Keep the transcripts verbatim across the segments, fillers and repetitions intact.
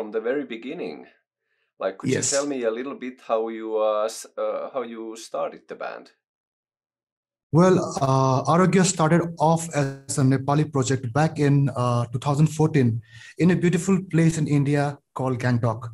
from the very beginning. Like, could you tell Yes. me a little bit how you uh, s- uh, how you started the band? Well, uh, Arogya started off as a Nepali project back in uh, two thousand fourteen in a beautiful place in India called Gangtok.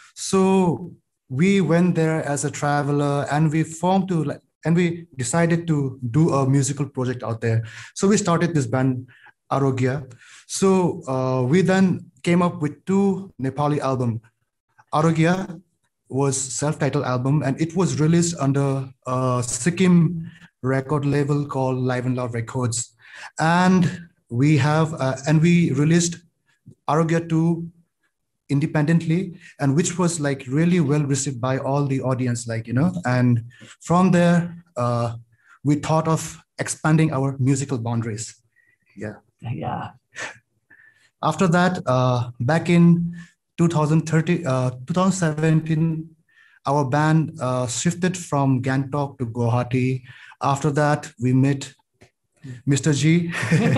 So we went there as a traveler and we formed to like, and we decided to do a musical project out there. So we started this band Arogya. So uh, we then came up with two Nepali album. Arogya was self-titled album and it was released under a Sikkim record label called Live and Loud Records. And we have uh, and we released Arogya two independently, and which was like really well received by all the audience, like you know. And from there, uh, we thought of expanding our musical boundaries. Yeah. Yeah. After that, uh, back in two thousand thirty, uh, twenty seventeen, our band uh, shifted from Gangtok to Guwahati. After that, we met mister G,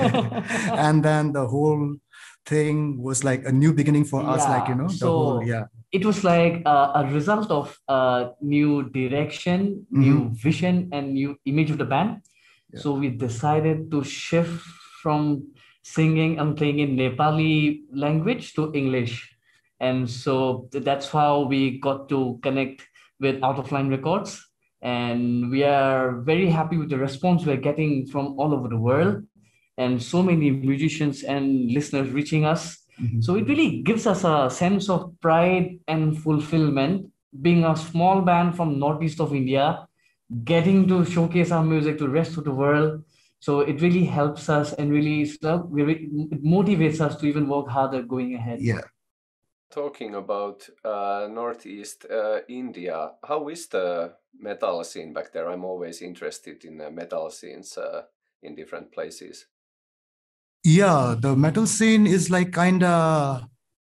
and then the whole thing was like a new beginning for us. Like you Yeah. know, the whole So yeah, it was like uh, a result of uh, new direction, new hmm vision, and new image of the band. yeah, So we decided to shift from singing and playing in Nepali language to English. And so th- that's how we got to connect with Out of Line Records. And we are very happy with the response we're getting from all over the world, and so many musicians and listeners reaching us. mhm. So it really gives us a sense of pride and fulfillment being a small band from northeast of India, getting to showcase our music to the rest of the world. So it really helps us and really so we re- it motivates us to even work harder going ahead. Yeah. Talking about uh, Northeast uh, India, how is the metal scene back there? I'm always interested in uh, metal scenes uh, in different places. Yeah, the metal scene is like kind of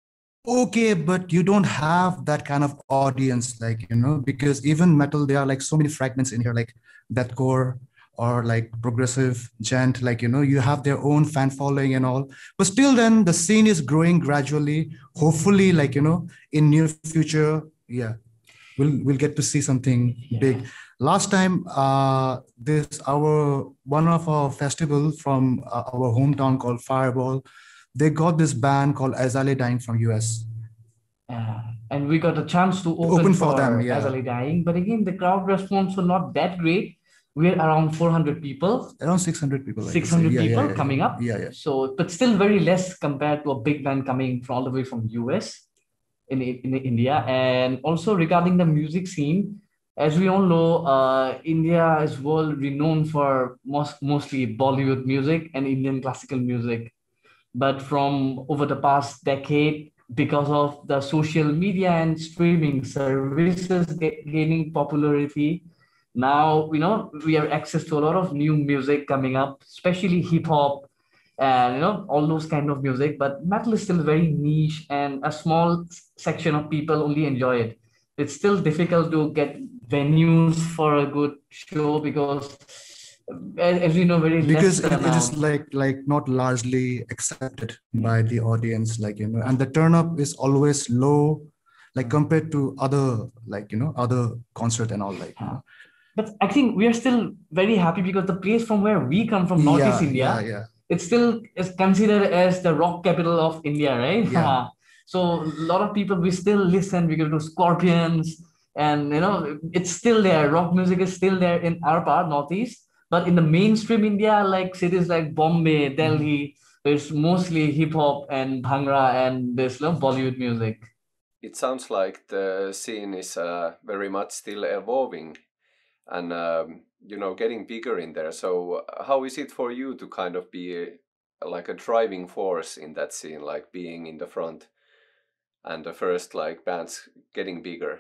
okay, but you don't have that kind of audience, like, you know, because even metal, there are like so many fragments in here, like deathcore or like progressive gent, like, you know, you have their own fan following and all. But still, then the scene is growing gradually. Hopefully, like, you know, in near future, yeah, we'll we'll get to see something Yeah. big. Last time, uh, this our one of our festival from uh, our hometown called Fireball, they got this band called Azale Dying from U S. Uh, and we got a chance to open Open for them, for yeah. Azali Dying, but again, the crowd response was not that great. We're around four hundred people, Around six hundred people, I guess. six hundred Yeah, yeah, people yeah, coming yeah. up. Yeah, yeah. So, but still very less compared to a big band coming from all the way from U S in, in India. And also regarding the music scene, as we all know, uh, India is world renowned for most, mostly Bollywood music and Indian classical music. But from over the past decade, because of the social media and streaming services ga- gaining popularity, now you know we have access to a lot of new music coming up, especially hip hop and you know all those kind of music. But metal is still very niche, and a small s- section of people only enjoy it. It's still difficult to get venues for a good show because, as, as we know, very less Because it, it is turnout. like like not largely accepted by the audience, like, you know, and the turn up is always low, like compared to other, like, you know, other concert and all, like, you Uh, know. But I think we are still very happy because the place from where we come from, Northeast Yeah, yeah, India, yeah, it still is considered as the rock capital of India, right? yeah. So a lot of people we still listen. We go to Scorpions, and you know it's still there. Rock music is still there in our part, Northeast. But in the mainstream India, like cities like Bombay, Mhm. Delhi, it's mostly hip hop and bhangra and this you know, Bollywood music. It sounds like the scene is uh, very much still evolving and um, you know getting bigger in there. So uh, how is it for you to kind of be uh, like a driving force in that scene, like being in the front and the first like bands getting bigger?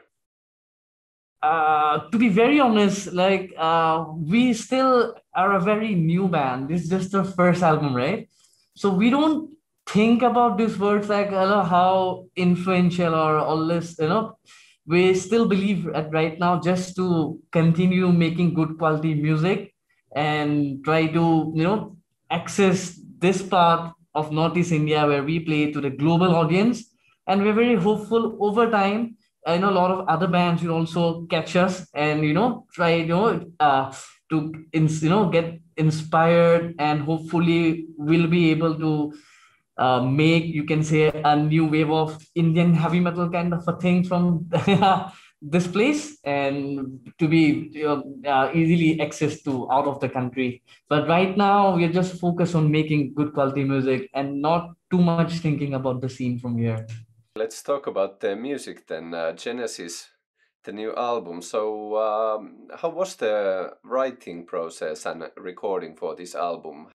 Uh, to be very honest, like uh, we still are a very new band. This is just the first album, right? So we don't think about these words like you know, how influential or all this. You know, we still believe at right now just to continue making good quality music and try to you know access this part of Northeast India where we play to the global audience. and we're very hopeful over time. I know a lot of other bands will also catch us and you know try you know uh, to ins- you know get inspired, and hopefully we'll be able to uh, make, you can say, a new wave of Indian heavy metal kind of a thing from this place, and to be you know, uh, easily accessed to out of the country. But right now we're just focused on making good quality music and not too much thinking about the scene from here. Let's talk about the music then. Uh, Genesis, the new album. So, um, how was the writing process and recording for this album?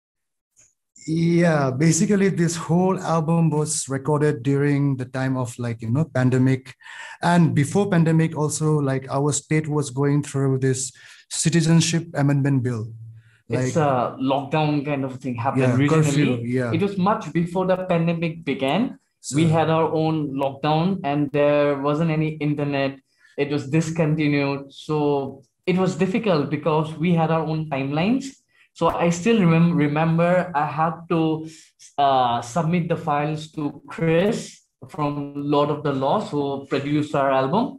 Yeah, basically this whole album was recorded during the time of like, you know, pandemic. And before pandemic also, like our state was going through this citizenship amendment bill. It's Like, a lockdown kind of thing happened yeah, curfew, regionally. yeah. It was much before the pandemic began. We So, had our own lockdown and there wasn't any internet. It was discontinued. So it was difficult because we had our own timelines. So I still remem- remember I had to uh, submit the files to Chris from Lord of the Lost, who produced our album.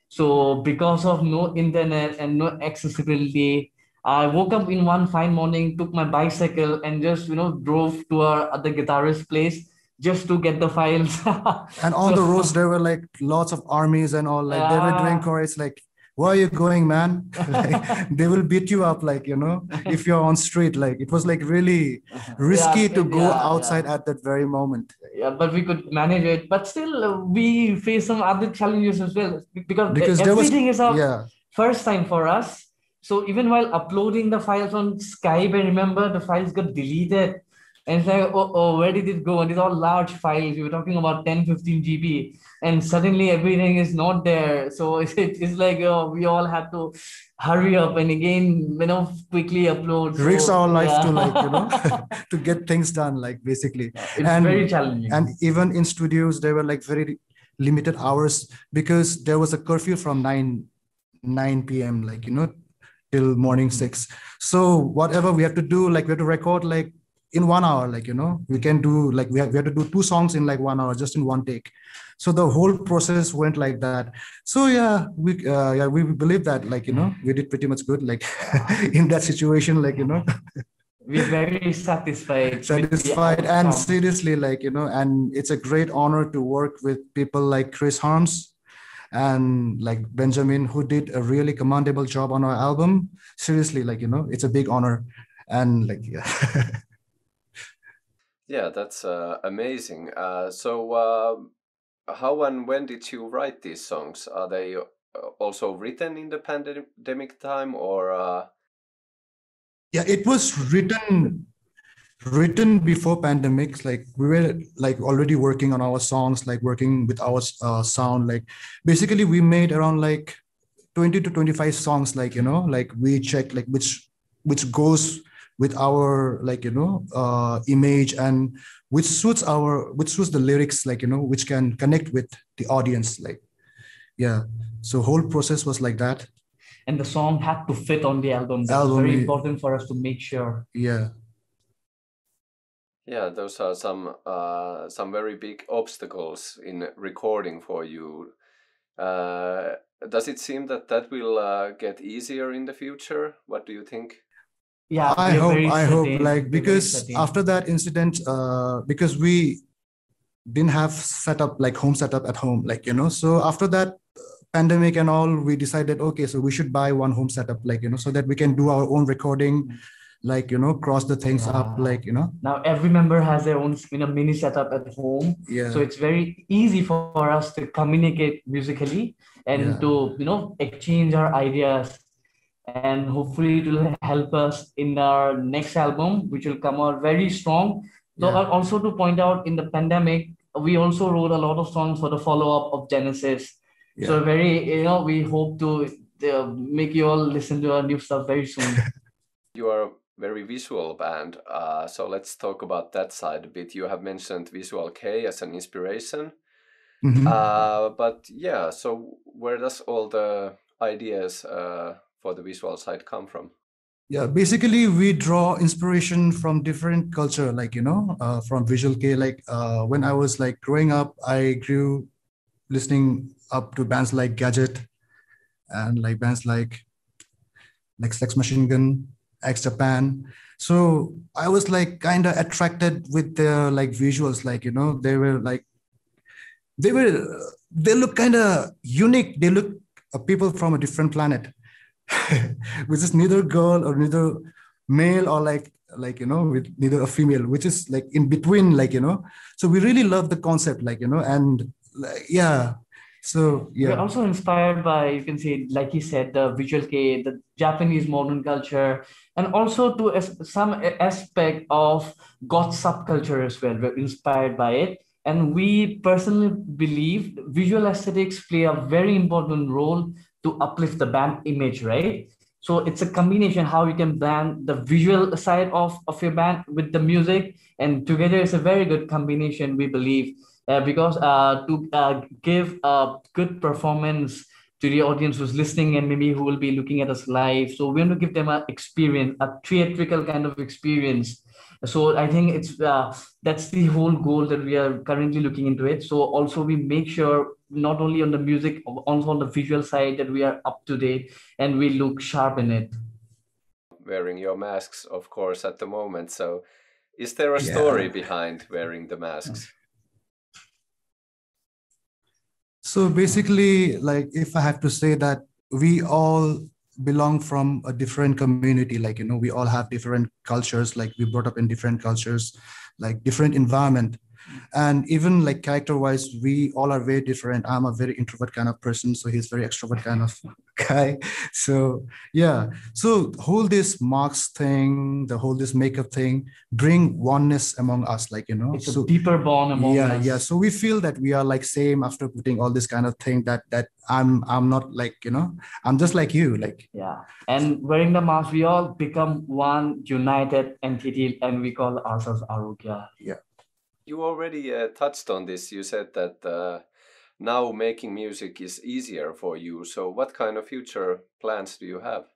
So because of no internet and no accessibility, I woke up in one fine morning, took my bicycle, and just you know drove to our other guitarist place just to get the files. and on So the roads, there were like lots of armies and all, like they were doing uh, chorus, like, where are you going, man? Like, they will beat you up, like, you know, if you're on street. Like, it was like really yeah, risky to go yeah, outside yeah, at that very moment. yeah. But we could manage it. But still, uh, we face some other challenges as well because e- Because there was, everything is a yeah, first time for us. So even while uploading the files on Skype, I remember the files got deleted. And it's like, oh, oh, where did it go? And these are large files. We were talking about ten, fifteen G B. And suddenly everything is not there. So it's, it's like uh, we all had to hurry up and again, you know, quickly upload. risk So our life to, like, you know, yeah, to get things done, like, basically. it's very And challenging. and even in studios, there were like very limited hours because there was a curfew from nine nine p m, like, you know, till morning six. So whatever we have to do, like we have to record like in one hour, like, you know, we can do like we have, we have to do two songs in like one hour, just in one take. So the whole process went like that. So yeah, we uh, yeah we believe that, like, you know, we did pretty much good, like in that situation, like, you know. We're very satisfied with the Satisfied, and outcome. seriously, like, you know, and it's a great honor to work with people like Chris Harms and like Benjamin, who did a really commendable job on our album. Seriously, like, you know, it's a big honor. And like, yeah. Yeah, that's uh, amazing. Uh, so, uh, how and when did you write these songs? Are they uh, also written in the pandemic time, or? Uh... Yeah, it was written written before pandemics. Like we were like already working on our songs, like working with our uh, sound. Like basically we made around like twenty to twenty-five songs, like, you know, like we check like which which goes with our, like, you know, uh image, and which suits our which suits the lyrics, like, you know, which can connect with the audience, like, yeah. So whole process was like that. And the song had to fit on the album. That was Album, very eh, important for us to make sure. yeah. Yeah, those are some uh, some very big obstacles in recording for you. Uh, does it seem that that will uh, get easier in the future? What do you think? Yeah, I we are hope, very I hope, certain. like, We're very because certain. after that incident, uh, because we didn't have set up like home setup at home, like, you know, so after that pandemic and all, we decided, okay, so we should buy one home setup, like, you know, so that we can do our own recording, like, you know, cross the things up, Yeah. like, you know. Now every member has their own you know, mini setup at home. Yeah. So it's very easy for us to communicate musically and Yeah. to, you know, exchange our ideas. And hopefully it will help us in our next album, which will come out very strong. So Yeah. uh, also to point out, in the pandemic, we also wrote a lot of songs for the follow-up of Genesis. Yeah. So very, you know, we hope to uh, make you all listen to our new stuff very soon. You are a very visual band, uh, so let's talk about that side a bit. You have mentioned Visual K as an inspiration. Mhm. Uh, but yeah, so where does all the ideas uh, for the visual side come from? Yeah, basically we draw inspiration from different culture, like, you know, uh, from Visual K. Like uh, when I was like growing up, I grew listening up to bands like Gadget and like bands like like Sex Machine Gun, X Japan. So I was like kind of attracted with their like visuals, like, you know, they were like they were they look kind of unique. They look uh, people from a different planet, which is neither girl or neither male or like like you know with neither a female, which is like in between, like, you know. So we really love the concept, like, you know, and like, yeah. So We're yeah. also inspired by, you can say, like he said, the visual kei, the Japanese modern culture, and also to as- some a- aspect of goth subculture as well. We're inspired by it. And we personally believe visual aesthetics play a very important role to uplift the band image, right? So it's a combination how you can blend the visual side of, of your band with the music, and together it's a very good combination, we believe, uh, because uh, to uh, give a good performance to the audience who's listening and maybe who will be looking at us live. So we want to give them an experience, a theatrical kind of experience. So I think it's uh, that's the whole goal that we are currently looking into it. So also we make sure not only on the music, also on the visual side, that we are up to date and we look sharp in it. Wearing your masks, of course, at the moment. So, is there a story Yeah. behind wearing the masks? So basically, like if I have to say that we all belong from a different community, like, you know, we all have different cultures, like we brought up in different cultures, like different environment. And even like character wise, we all are very different. I'm a very introvert kind of person, so he's very extrovert kind of guy. So yeah, so whole this marks thing, the whole this makeup thing bring oneness among us, like, you know. It's a So deeper bond among yeah, us. yeah, so we feel that we are like same after putting all this kind of thing, that that i'm i'm not like, you know, I'm just like you, like. Yeah. And wearing the mask, we all become one united entity and we call ourselves Arogya. Yeah. You already uh, touched on this. You said that uh, now making music is easier for you. So, what kind of future plans do you have?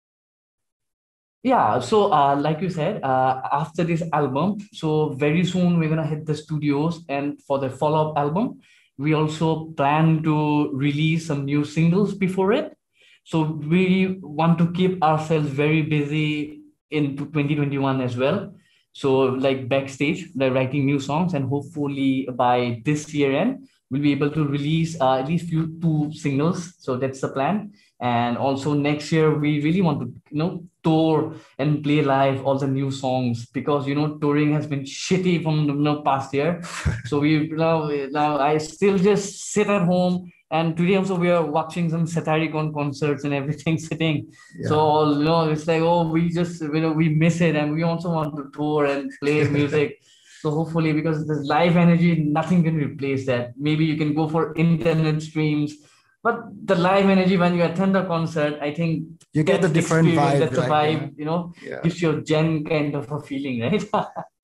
Yeah, so uh, like you said, uh, after this album, so very soon we're gonna hit the studios, and for the follow-up album, we also plan to release some new singles before it. So we want to keep ourselves very busy in twenty twenty-one as well. So like backstage, like writing new songs, and hopefully by this year end, we'll be able to release uh, at least few two singles. So that's the plan. And also next year, we really want to, you know, tour and play live all the new songs, because you know touring has been shitty from the, you know, past year. So we now now I still just sit at home, and today also we are watching some Satiricon concerts and everything sitting. Yeah. So you know it's like, oh, we just, you know, we miss it, and we also want to tour and play music. So hopefully, because the live energy, nothing can replace that. Maybe you can go for internet streams, but the live energy when you attend a concert, I think You get that's the different experience, vibe, that's a right? vibe, you know, Yeah. gives you a gen kind of a feeling, right?